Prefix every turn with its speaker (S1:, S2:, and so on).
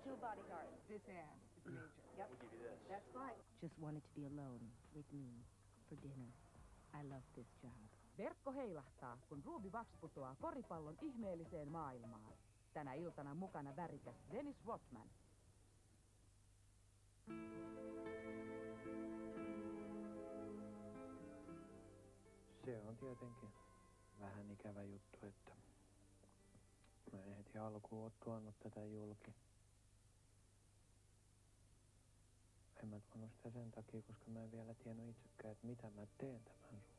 S1: 2 bodyguards.
S2: This Anne is Major.
S1: Yep.
S3: We'll give you this.
S1: That's right.
S4: Just wanted to be alone with me for dinner. I love this job.
S2: Verkko heilahtaa, kun Ruby Wax putoaa koripallon ihmeelliseen maailmaan. Tänä iltana mukana värikäs Dennis Rodman.
S5: Se on tietenkin vähän ikävä juttu, että mä en heti alkuun ole tuonut tätä julki. En mä tuonut sitä sen takia, koska mä en vielä tiennyt itsekään, että mitä mä teen tämän suhteen.